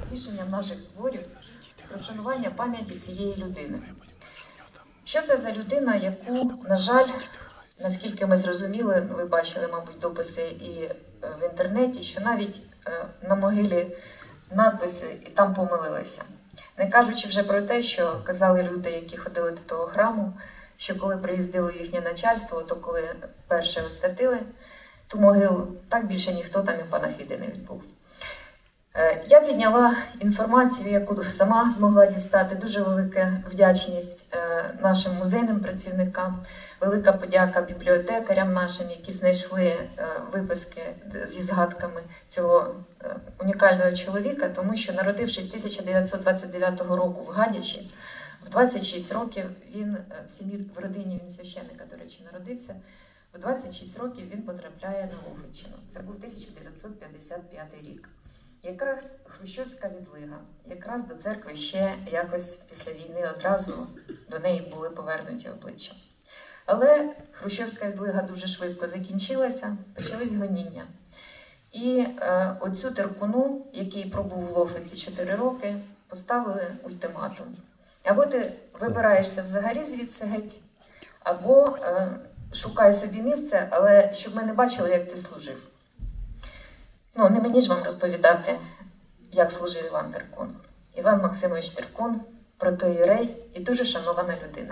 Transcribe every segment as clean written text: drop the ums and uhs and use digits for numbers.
рішенням наших зборів про вшанування пам'яті цієї людини. Що це за людина, яку, на жаль, наскільки ми зрозуміли, ви бачили, мабуть, дописи і в інтернеті, що навіть на могилі надписи і там помилилися. Не кажучи вже про те, що казали люди, які ходили до того храму, що коли приїздило їхнє начальство, то коли перше освятили ту могилу, так більше ніхто там і панафіди не відбув. Я підняла інформацію, яку сама змогла дістати. Дуже велика вдячність нашим музейним працівникам, велика подяка бібліотекарям нашим, які знайшли виписки зі згадками цього унікального чоловіка, тому що, народившись 1929 року в Гадячі, в 26 років він в родині, він священника, до речі, народився, в 26 років він потрапляє на Лохвичину. Це був 1955 рік. Якраз хрущовська відлига, якраз до церкви ще якось після війни одразу до неї були повернуті обличчя. Але хрущовська відлига дуже швидко закінчилася, почались гоніння. І оцю Теркуну, який пробув в Лохвиці 4 роки, поставили ультиматум. Або ти вибираєшся взагалі звідси геть, або шукай собі місце, але щоб ми не бачили, як ти служив. Ну, не мені ж вам розповідати, як служив Іван Теркун. Іван Максимович Теркун, протоієрей і дуже шанована людина.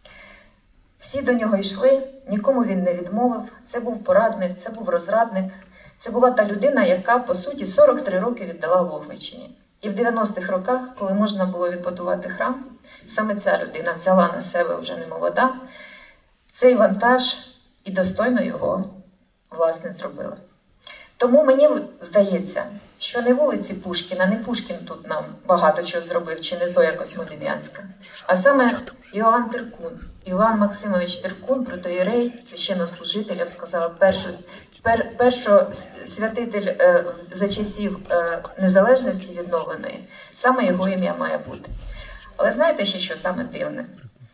Всі до нього йшли, нікому він не відмовив. Це був порадник, це був розрадник. Це була та людина, яка, по суті, 43 роки віддала Лохвичині. І в 90-х роках, коли можна було відбудувати храм, саме ця людина взяла на себе, вже не молода, цей вантаж і достойно його, власне, зробила. Тому мені здається, що не вулиці Пушкіна, не Пушкін тут нам багато чого зробив, чи не Зоя Космодем'янська, а саме Іоанн Теркун. Іван Максимович Теркун, протоієрей, священнослужитель, я б сказала, першосвятитель за часів незалежності відновленої, саме його ім'я має бути. Але знаєте ще, що саме дивне?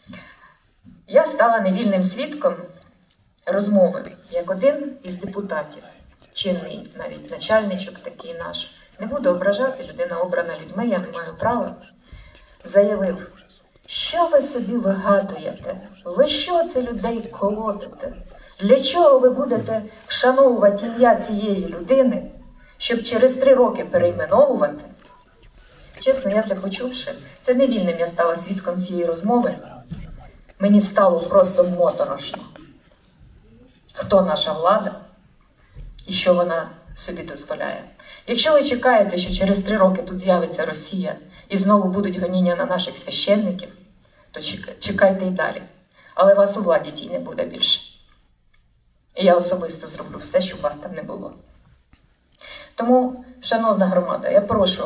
Я стала невільним свідком розмови, як один із депутатів, чинний навіть начальничок такий наш, не буду ображати, людина обрана людьми, я не маю права, заявив: що ви собі вигадуєте? Ви що це людей колотите? Для чого ви будете вшановувати ім'я цієї людини, щоб через 3 роки перейменовувати? Чесно, я це почувши, це невільним я стала свідком цієї розмови. Мені стало просто моторошно. Хто наша влада і що вона собі дозволяє? Якщо ви чекаєте, що через 3 роки тут з'явиться Росія і знову будуть гоніння на наших священників, то чекайте і далі. Але вас у владі тій не буде більше. І я особисто зроблю все, щоб вас там не було. Тому, шановна громада, я прошу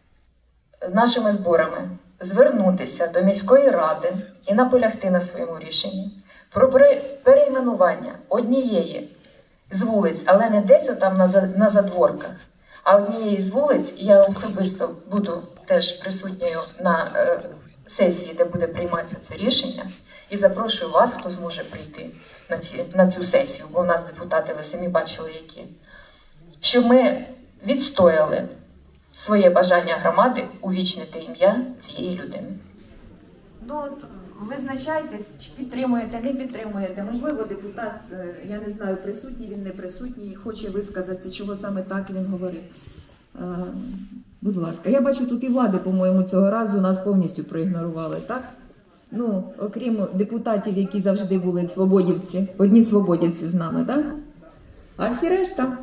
нашими зборами звернутися до міської ради і наполягти на своєму рішенні про перейменування однієї з вулиць, але не десь отам на задворках, а однієї з вулиць, і я особисто буду теж присутньою на сесії, де буде прийматися це рішення, і запрошую вас, хто зможе прийти на цю сесію, бо у нас депутати, ви самі бачили, які, щоб ми відстояли своє бажання громади увічнити ім'я цієї людини. Ну, от визначайтесь, чи підтримуєте, не підтримуєте. Можливо, депутат, я не знаю, присутній він, не присутній, хоче висказатися, чого саме так він говорив. Будь ласка, я бачу, тут і влади, по-моєму, цього разу нас повністю проігнорували, так? Ну, окрім депутатів, які завжди були свободівці, одні свободівці з нами, так? А всі решта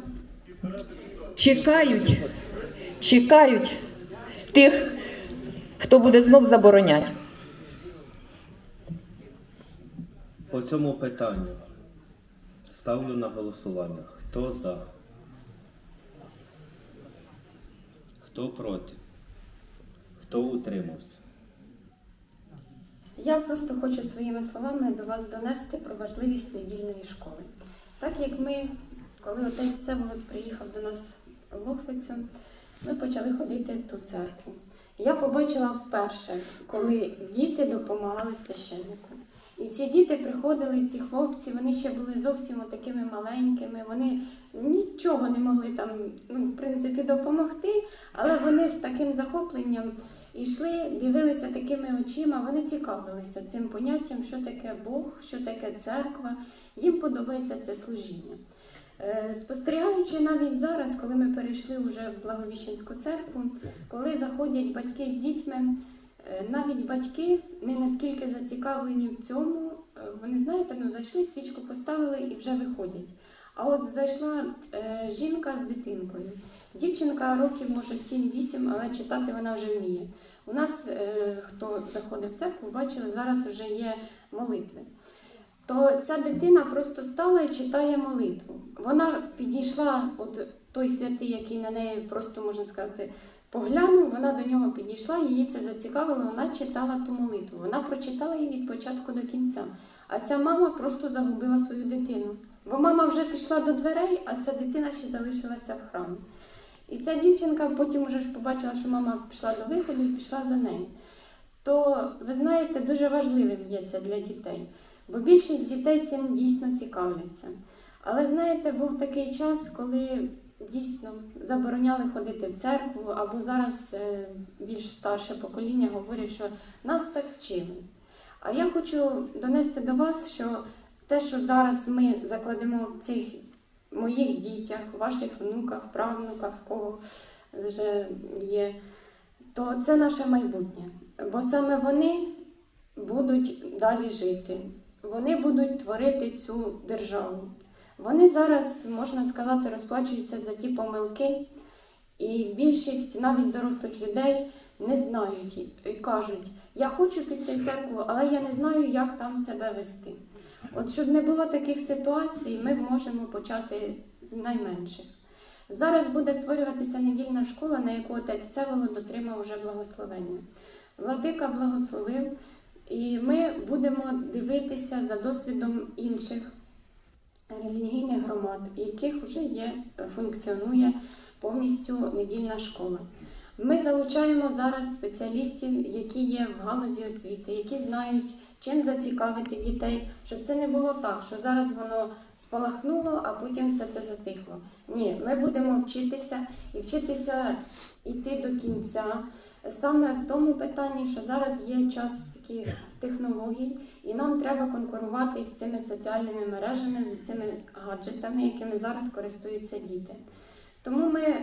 чекають тих, хто буде знов забороняти. По цьому питанню ставлю на голосування. Хто за? Хто проти? Хто утримався? Я просто хочу своїми словами до вас донести про важливість недільної школи. Так як ми, коли отець Всеволод приїхав до нас в Лохвицю, ми почали ходити в ту церкву. Я побачила вперше, коли діти допомагали священнику. І І ці діти приходили, ці хлопці, вони ще були зовсім такими маленькими, вони нічого не могли там, в принципі, допомогти, але вони з таким захопленням йшли, дивилися такими очима, вони цікавилися цим поняттям, що таке Бог, що таке церква, їм подобається це служіння. Спостерігаючи навіть зараз, коли ми перейшли вже в Благовіщенську церкву, коли заходять батьки з дітьми, навіть батьки не наскільки зацікавлені в цьому, вони, знаєте, зайшли, свічку поставили і вже виходять. А от зайшла жінка з дитинкою. Дівчинка років, може, 7-8, але читати вона вже вміє. У нас, хто заходить в церкву, бачили, зараз вже є молитви. То ця дитина просто стала і читає молитву. Вона підійшла, от той святий, який на неї просто, можна сказати, поглянув, вона до нього підійшла, її це зацікавило, вона читала ту молитву. Вона прочитала її від початку до кінця. А ця мама просто загубила свою дитину. Бо мама вже пішла до дверей, а ця дитина ще залишилася в храмі. І ця дівчинка потім вже ж побачила, що мама пішла до виходу і пішла за нею. То, ви знаєте, дуже важливим є це для дітей. Бо більшість дітей цим дійсно цікавляться. Але, знаєте, був такий час, коли дійсно забороняли ходити в церкву, або зараз більш старше покоління говорять, що нас так вчили. А я хочу донести до вас, що те, що зараз ми закладемо в цих моїх дітях, ваших внуках, правнуках, в кого вже є, то це наше майбутнє. Бо саме вони будуть далі жити. Вони будуть творити цю державу. Вони зараз, можна сказати, розплачуються за ті помилки, і більшість навіть дорослих людей не знають і кажуть, я хочу піти в церкву, але я не знаю, як там себе вести. От щоб не було таких ситуацій, ми можемо почати з найменших. Зараз буде створюватися недільна школа, на яку отець Всеволод отримав вже благословення. Владика благословив, і ми будемо дивитися за досвідом інших релігійних громад, яких вже функціонує повністю недільна школа. Ми залучаємо зараз спеціалістів, які є в галузі освіти, які знають, чим зацікавити дітей, щоб це не було так, що зараз воно спалахнуло, а потім все це затихло. Ні, ми будемо вчитися і вчитися йти до кінця. Саме в тому питанні, що зараз є час таких технологій, і нам треба конкурувати з цими соціальними мережами, з цими гаджетами, якими зараз користуються діти. Тому ми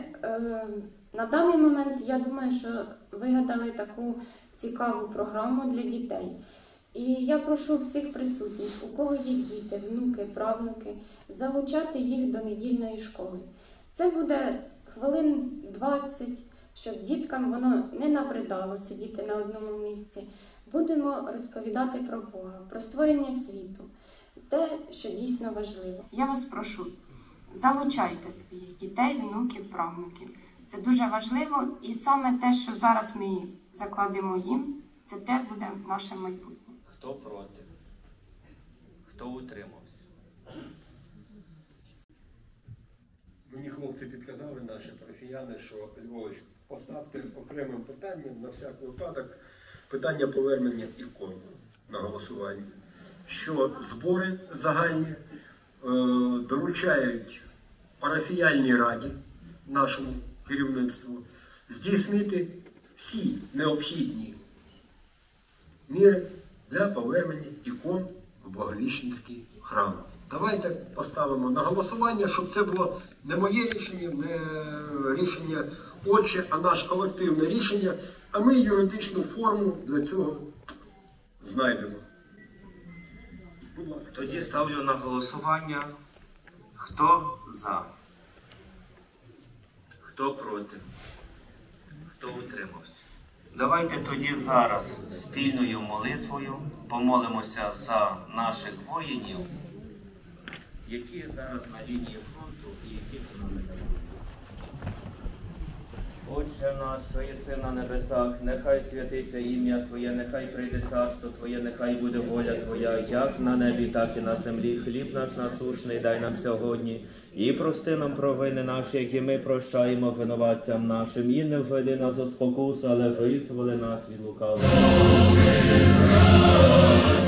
на даний момент, я думаю, що вигадали таку цікаву програму для дітей. І я прошу всіх присутніх, у кого є діти, внуки, правнуки, залучати їх до недільної школи. Це буде хвилин 20, щоб діткам воно не набридало сидіти на одному місці. Будемо розповідати про Бога, про створення світу, те, що дійсно важливо. Я вас прошу, залучайте своїх дітей, внуків, правнуків. Це дуже важливо, і саме те, що зараз ми закладемо їм, це те буде наше майбутнє. Хто проти? Хто утримався? Мені хлопці підказали, наші парафіяни, що Львович, поставте окремим питанням на всяк випадок питання повернення ікон на голосування. Що збори загальні доручають парафіяльній раді, нашому керівництву, здійснити всі необхідні міри для повернення ікон в Благовіщенський храм. Давайте поставимо на голосування, щоб це було не моє рішення, не рішення отче, а наше колективне рішення, а ми юридичну форму для цього знайдемо. Будь ласка. Тоді ставлю на голосування. Хто за? Хто проти? Хто утримався? Давайте тоді зараз спільною молитвою помолимося за наших воїнів, які зараз на лінії фронту і які на передовій. Отче наш, що єси на небесах, нехай святиться ім'я Твоє, нехай прийде царство Твоє, нехай буде воля Твоя, як на небі, так і на землі. Хліб наш насущний дай нам сьогодні. І прости нам провини наші, які ми прощаємо винуватцям нашим. І не введи нас у спокусу, але визволи нас від лукавого.